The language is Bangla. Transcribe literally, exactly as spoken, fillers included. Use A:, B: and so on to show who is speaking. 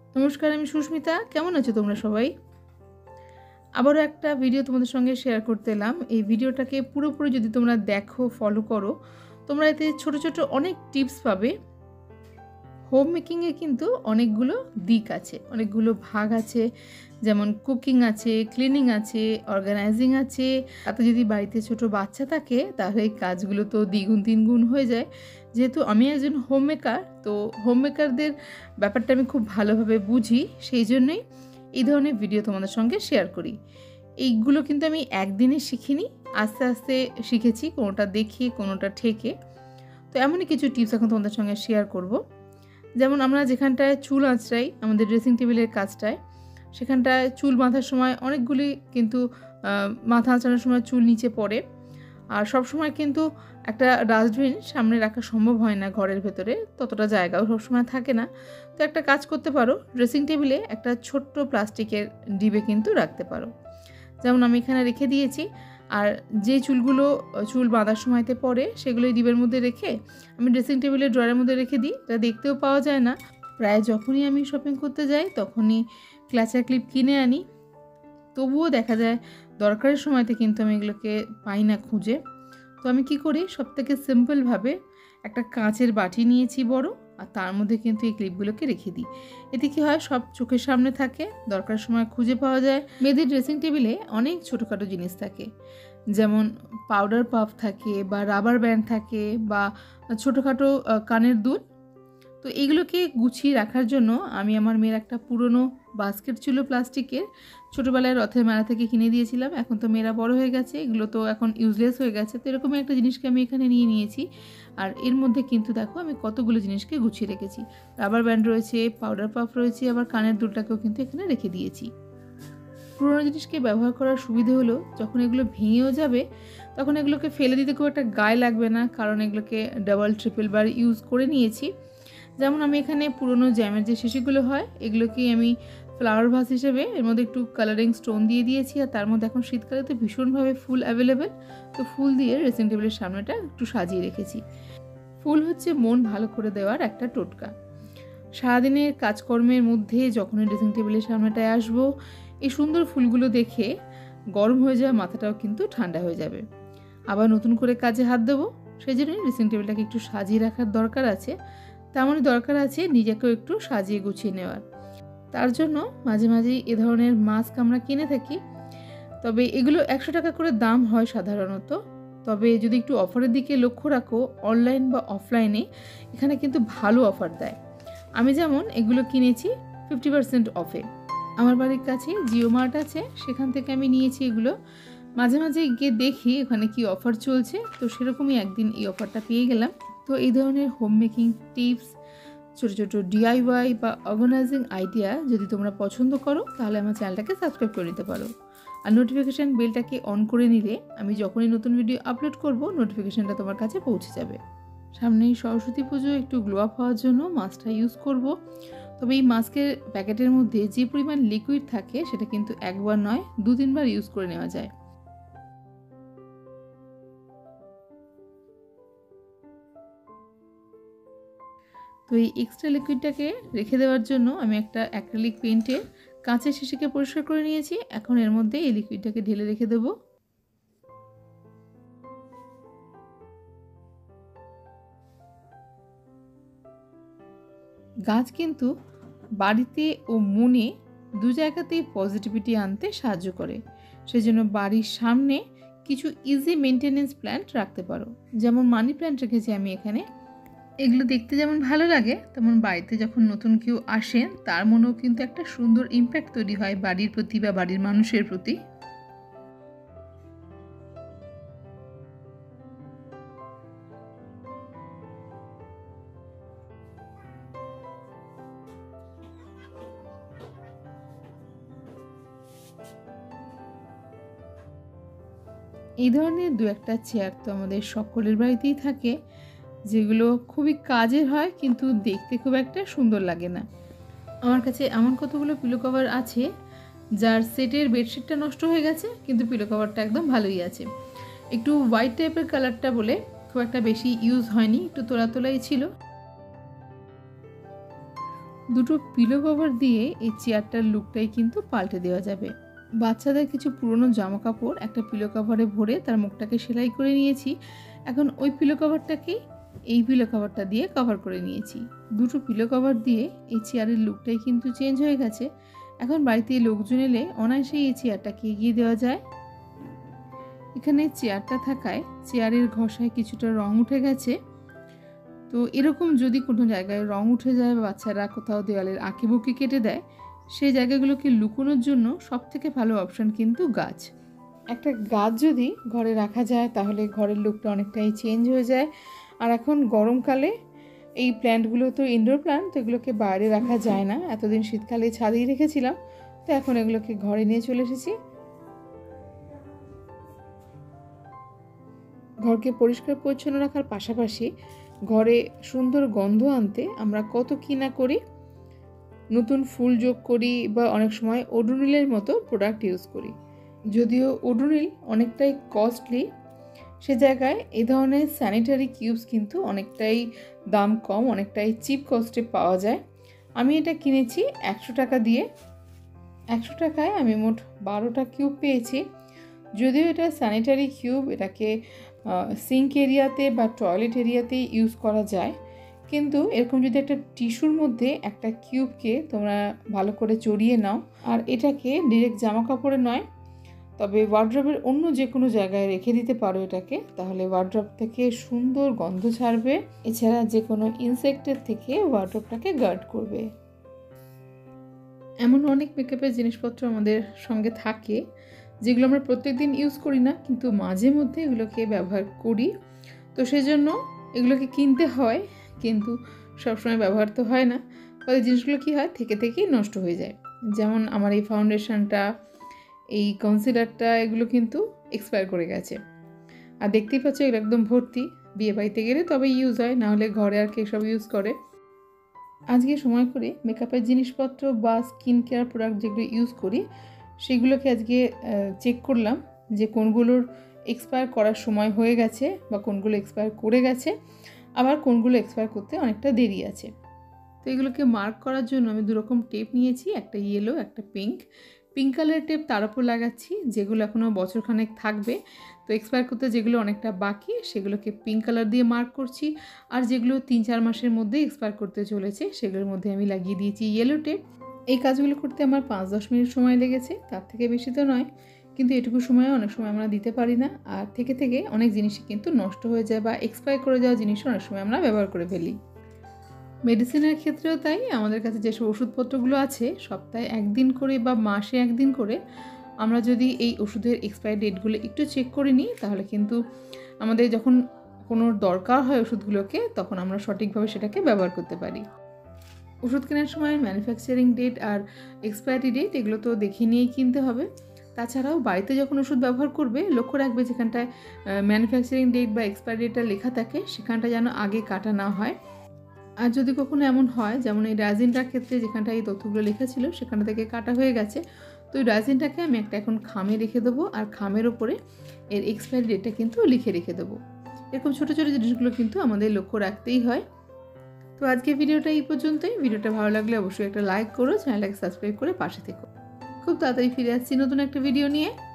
A: নমস্কার, আমি সুস্মিতা। কেমন আছো তোমরা সবাই? আবারও একটা ভিডিও তোমাদের সঙ্গে শেয়ার করতে এলাম। এই ভিডিওটাকে পুরোপুরি যদি তোমরা দেখো, ফলো করো, তোমরা এতে ছোট ছোট অনেক টিপস পাবে। হোম মেকিংয়ে কিন্তু অনেকগুলো দিক আছে, অনেকগুলো ভাগ আছে, যেমন কুকিং আছে, ক্লিনিং আছে, অর্গানাইজিং আছে। তাতে যদি বাড়িতে ছোট বাচ্চা থাকে তাহলে এই কাজগুলো তো দ্বিগুণ তিনগুণ হয়ে যায়। যেহেতু আমি একজন হোম মেকার, তো হোম মেকারদের ব্যাপারটা আমি খুব ভালোভাবে বুঝি, সেই জন্যই এই ধরনের ভিডিও তোমাদের সঙ্গে শেয়ার করি। এইগুলো কিন্তু আমি একদিনে শিখিনি, আস্তে আস্তে শিখেছি, কোনোটা দেখে কোনোটা ঠেকে। তো এমনই কিছু টিপস এখন তোমাদের সঙ্গে শেয়ার করব। যেমন আমরা যেখানটায় চুল আঁচড়াই, আমাদের ড্রেসিং টেবিলের কাজটায়, সেখানটায় চুল বাঁধার সময় অনেকগুলি কিন্তু মাথা আঁচড়ানোর সময় চুল নিচে পড়ে। আর সব সময় কিন্তু একটা ডাস্টবিন সামনে রাখা সম্ভব হয় না, ঘরের ভেতরে ততটা জায়গাও সবসময় থাকে না। তো একটা কাজ করতে পারো, ড্রেসিং টেবিলে একটা ছোট্ট প্লাস্টিকের ডিবে কিন্তু রাখতে পারো। যেমন আমি এখানে রেখে দিয়েছি। আর যে চুলগুলো চুল বাঁধার সময়তে পড়ে সেগুলো এই ডিবের মধ্যে রেখে আমি ড্রেসিং টেবিলের ড্রয়ারের মধ্যে রেখে দিই। এটা দেখতেও পাওয়া যায় না। প্রায় যখনই আমি শপিং করতে যাই তখনই ক্লাচার ক্লিপ কিনে আনি, তবুও দেখা যায় দরকারের সময়তে কিন্তু আমি এগুলোকে পাই না খুঁজে। তো আমি কি করি, সবথেকে সিম্পলভাবে একটা কাঁচের বাটি নিয়েছি বড়, আর তার মধ্যে কিন্তু এই ক্লিপগুলোকে রেখে দিই। এতে কী হয়, সব চোখের সামনে থাকে, দরকারের সময় খুঁজে পাওয়া যায়। মেয়েদের ড্রেসিং টেবিলে অনেক ছোটোখাটো জিনিস থাকে, যেমন পাউডার পাফ থাকে, বা রাবার ব্যান্ড থাকে, বা ছোটোখাটো কানের দুল। তো এইগুলোকে গুছিয়ে রাখার জন্য আমি আমার মেয়ের একটা পুরনো বাস্কেট ছিল প্লাস্টিকের, ছোটোবেলায় রথের মেলা থেকে কিনে দিয়েছিলাম। এখন তো মেয়েরা বড় হয়ে গেছে, এগুলো তো এখন ইউজলেস হয়ে গেছে। তো এরকমই একটা জিনিসকে আমি এখানে নিয়ে নিয়েছি। আর এর মধ্যে কিন্তু দেখো আমি কতগুলো জিনিসকে গুছিয়ে রেখেছি। রাবার ব্যান্ড রয়েছে, পাউডার পাফ রয়েছে, আবার কানের দুলটাকেও কিন্তু এখানে রেখে দিয়েছি। পুরোনো জিনিসকে ব্যবহার করার সুবিধে হলো, যখন এগুলো ভেঙেও যাবে তখন এগুলোকে ফেলে দিতে খুব একটা গায়ে লাগবে না, কারণ এগুলোকে ডাবল ট্রিপল বার ইউজ করে নিয়েছি। যেমন আমি এখানে পুরনো জ্যামের যে শিশিগুলো হয়, এগুলোকেই আমি ফ্লাওয়ার ভাস হিসেবে এর মধ্যে একটু কালারিং স্টোন দিয়ে দিয়েছি। আর তার মধ্যে এখন শীতকালে তো ভীষণভাবে ফুল অ্যাভেলেবেল, তো ফুল দিয়ে ড্রেসিং টেবিলের সামনেটা একটু সাজিয়ে রেখেছি। ফুল হচ্ছে মন ভালো করে দেওয়ার একটা টোটকা। সারাদিনের কাজকর্মের মধ্যে যখনই ড্রেসিং টেবিলের সামনেটায় আসবো, এই সুন্দর ফুলগুলো দেখে গরম হয়ে যাওয়া মাথাটাও কিন্তু ঠান্ডা হয়ে যাবে। আবার নতুন করে কাজে হাত দেবো, সেই জন্যই ড্রেসিং টেবিলটাকে একটু সাজিয়ে রাখার দরকার আছে। তেমনই দরকার আছে নিজেকেও একটু সাজিয়ে গুছিয়ে নেওয়ার। তার জন্য মাঝে মাঝেই এ ধরনের মাস্ক আমরা কিনে থাকি। তবে এগুলো একশো টাকা করে দাম হয় সাধারণত। তবে যদি একটু অফারের দিকে লক্ষ্য রাখো, অনলাইন বা অফলাইনে এখানে কিন্তু ভালো অফার দেয়। আমি যেমন এগুলো কিনেছি ফিফটি পার্সেন্ট অফে। আমার বাড়ির কাছে জিও মার্ট আছে, সেখান থেকে আমি নিয়েছি এগুলো। মাঝে মাঝে গিয়ে দেখি ওখানে কি অফার চলছে, তো সেরকমই একদিন এই অফারটা পেয়ে গেলাম। তো এই ধরনের হোম মেকিং টিপস, ছোটো ছোটো ডিআইওয়াই বা অর্গানাইজিং আইডিয়া যদি তোমরা পছন্দ করো, তাহলে আমার চ্যানেলটাকে সাবস্ক্রাইব করে নিতে পারো। আর নোটিফিকেশান বেলটাকে অন করে নিলে আমি যখনই নতুন ভিডিও আপলোড করব, নোটিফিকেশানটা তোমার কাছে পৌঁছে যাবে। সামনেই সরস্বতী পুজো, একটু গ্লো আপ হওয়ার জন্য মাস্কটা ইউজ করব। তবে এই মাস্কের প্যাকেটের মধ্যে যে পরিমাণ লিকুইড থাকে সেটা কিন্তু একবার নয়, দু তিনবার ইউজ করে নেওয়া যায়। তো এই এক্সট্রা লিকুইডটাকে রেখে দেওয়ার জন্য আমি একটা অ্যাক্রিলিক পেইন্টে কাঁচের শিশিকে পরিষ্কার করে নিয়েছি। এখন এর মধ্যে এই লিকুইডটাকে ঢেলে রেখে দেবো। গাছ কিন্তু বাড়িতে ও মনে দু জায়গাতেই পজিটিভিটি আনতে সাহায্য করে। সেজন্য বাড়ির সামনে কিছু ইজি মেনটেনেন্স প্ল্যান্ট রাখতে পারো। যেমন মানি প্ল্যান্ট রেখেছি আমি এখানে। এগুলো দেখতে যেমন ভালো লাগে, তেমন বাড়িতে যখন নতুন কেউ আসেন তার মনেও কিন্তু একটা সুন্দর ইম্প্যাক্ট তৈরি হয় বাড়ির প্রতি বা বাড়ির মানুষের প্রতি। এই ধরনের দু একটা চেয়ার তো আমাদের সকলের বাড়িতেই থাকে, যেগুলো খুবই কাজের হয় কিন্তু দেখতে খুব একটা সুন্দর লাগে না। আমার কাছে এমন কতগুলো পিলো কভার আছে যার সেটের বেডশিটটা নষ্ট হয়ে গেছে, কিন্তু পিলো কভারটা একদম ভালোই আছে। একটু হোয়াইট টাইপের কালারটা বলে খুব একটা বেশি ইউজ হয়নি, একটু তোলা তোলাই ছিল। দুটো পিলো কভার দিয়ে এই চেয়ারটার লুকটাই কিন্তু পাল্টে দেওয়া যাবে। বাচ্চাদের কিছু পুরনো জামা কাপড় একটা পিলো কভারে ভরে তার মুখটাকে সেলাই করে নিয়েছি। এখন ওই পিলো কভারটাকেই এই পিলো কভারটা দিয়ে কভার করে নিয়েছি। দুটো পিলো কভার দিয়ে এই চেয়ারের লুকটাই কিন্তু চেঞ্জ হয়ে গেছে। এখন বাড়িতে লোকজন এলে অনায়াসেই এই চেয়ারটাকে এগিয়ে দেওয়া যায়। এখানে চেয়ারটা থাকায় চেয়ারের ঘষায় কিছুটা রং উঠে গেছে। তো এরকম যদি কোনো জায়গায় রং উঠে যায় বা বাচ্চারা কোথাও দেওয়ালের আঁকি বুকি কেটে দেয়, সেই জায়গাগুলোকে লুকোনোর জন্য সবথেকে ভালো অপশান কিন্তু গাছ। একটা গাছ যদি ঘরে রাখা যায় তাহলে ঘরের লুকটা অনেকটাই চেঞ্জ হয়ে যায়। আর এখন গরমকালে এই প্ল্যান্টগুলো তো ইনডোর প্ল্যান্ট, তো এগুলোকে বাইরে রাখা যায় না। এতদিন শীতকালে ছাদেই রেখেছিলাম, তো এখন এগুলোকে ঘরে নিয়ে চলে এসেছি। ঘরকে পরিষ্কার পরিচ্ছন্ন রাখার পাশাপাশি ঘরে সুন্দর গন্ধ আনতে আমরা কত কি না করি। নতুন ফুল যোগ করি বা অনেক সময় ওডোনিলের মতো প্রোডাক্ট ইউজ করি। যদিও ওডোনিল অনেকটাই কস্টলি, সে জায়গায় এই ধরনের স্যানিটারি কিউবস কিন্তু অনেকটাই দাম কম, অনেকটাই চিপ কস্টে পাওয়া যায়। আমি এটা কিনেছি একশো টাকা দিয়ে। একশো টাকায় আমি মোট বারোটা কিউব পেয়েছি। যদিও এটা স্যানিটারি কিউব, এটাকে সিঙ্ক এরিয়াতে বা টয়লেট এরিয়াতে ইউজ করা যায়, কিন্তু এরকম যদি একটা টিস্যুর মধ্যে একটা কিউবকে তোমরা ভালো করে চড়িয়ে নাও আর এটাকে ডিরেক্ট জামা কাপড়ে নয়, তবে ওয়ার্ড্রবের অন্য যে কোনো জায়গায় রেখে দিতে পারো এটাকে, তাহলে ওয়ার্ড্রব থেকে সুন্দর গন্ধ ছাড়বে। এছাড়া যে কোনো ইনসেক্টের থেকে ওয়ার্ড্রবটাকে গার্ড করবে। এমন অনেক মেকআপের জিনিসপত্র আমাদের সঙ্গে থাকে যেগুলো আমরা প্রত্যেকদিন ইউজ করি না, কিন্তু মাঝে মধ্যে এগুলোকে ব্যবহার করি। তো সেজন্য এগুলোকে কিনতে হয়, কিন্তু সবসময় ব্যবহার তো হয় না। ফলে জিনিসগুলো কী হয়, থেকে থেকেই নষ্ট হয়ে যায়। যেমন আমার এই ফাউন্ডেশনটা, এই কনসিলারটা, এগুলো কিন্তু এক্সপায়ার করে গেছে। আর দেখতেই পাচ্ছ এগুলো একদম ভর্তি। বিয়ে বাড়িতে গেলে তবে ইউজ হয়, নাহলে ঘরে আর কে সব ইউজ করে। আজকে সময় করে মেকআপের জিনিসপত্র বা স্কিন কেয়ার প্রোডাক্ট যেগুলো ইউজ করি সেগুলোকে আজকে চেক করলাম যে কোনগুলোর এক্সপায়ার করার সময় হয়ে গেছে বা কোনগুলো এক্সপায়ার করে গেছে, আবার কোনগুলো এক্সপায়ার করতে অনেকটা দেরি আছে। তো এগুলোকে মার্ক করার জন্য আমি দুরকম টেপ নিয়েছি, একটা ইয়েলো, একটা পিঙ্ক। পিঙ্ক কালারের টেপ তার উপর লাগাচ্ছি যেগুলো এখনও বছরখানেক থাকবে। তো এক্সপায়ার করতে যেগুলো অনেকটা বাকি সেগুলোকে পিঙ্ক কালার দিয়ে মার্ক করছি, আর যেগুলো তিন চার মাসের মধ্যে এক্সপায়ার করতে চলেছে সেগুলোর মধ্যে আমি লাগিয়ে দিয়েছি ইয়েলো টেপ। এই কাজগুলো করতে আমার পাঁচ দশ মিনিট সময় লেগেছে, তার থেকে বেশি তো নয়, কিন্তু এটুকু সময় অনেক সময় আমরা দিতে পারি না। আর থেকে থেকে অনেক জিনিসই কিন্তু নষ্ট হয়ে যায় বা এক্সপায়ার করে যাওয়া জিনিসও অনেক সময় আমরা ব্যবহার করে ফেলি। মেডিসিনের ক্ষেত্রেও তাই, আমাদের কাছে যেসব ওষুধপত্রগুলো আছে সপ্তাহে একদিন করে বা মাসে একদিন করে আমরা যদি এই ওষুধের এক্সপায়ারি ডেটগুলো একটু চেক করে নিই, তাহলে কিন্তু আমাদের যখন কোনো দরকার হয় ওষুধগুলোকে তখন আমরা সঠিকভাবে সেটাকে ব্যবহার করতে পারি। ওষুধ কেনার সময় ম্যানুফ্যাকচারিং ডেট আর এক্সপায়ারি ডেট এগুলো তো দেখে নিয়েই কিনতে হবে। তাছাড়াও বাড়িতে যখন ওষুধ ব্যবহার করবে লক্ষ্য রাখবে যেখানটায় ম্যানুফ্যাকচারিং ডেট বা এক্সপায়ারি ডেটটা লেখা থাকে সেখানটা যেন আগে কাটা না হয়। আর যদি কখনো এমন হয়, যেমন এই রাজিনটার ক্ষেত্রে যেখানটা এই তথ্যগুলো লেখা ছিল সেখানটা থেকে কাটা হয়ে গেছে, তো এই রাজিনটাকে আমি একটা এখন খামে রেখে দেবো আর খামের ওপরে এর এক্সপায়ারি ডেটটা কিন্তু লিখে রেখে দেবো। এরকম ছোটো ছোটো জিনিসগুলো কিন্তু আমাদের লক্ষ্য রাখতেই হয়। তো আজকে ভিডিওটা এই পর্যন্তই। ভিডিওটা ভালো লাগলে অবশ্যই একটা লাইক করো, চ্যানেলটাকে সাবস্ক্রাইব করে পাশে থেকো। খুব তাড়াতাড়ি ফিরে আসছি নতুন একটা ভিডিও নিয়ে।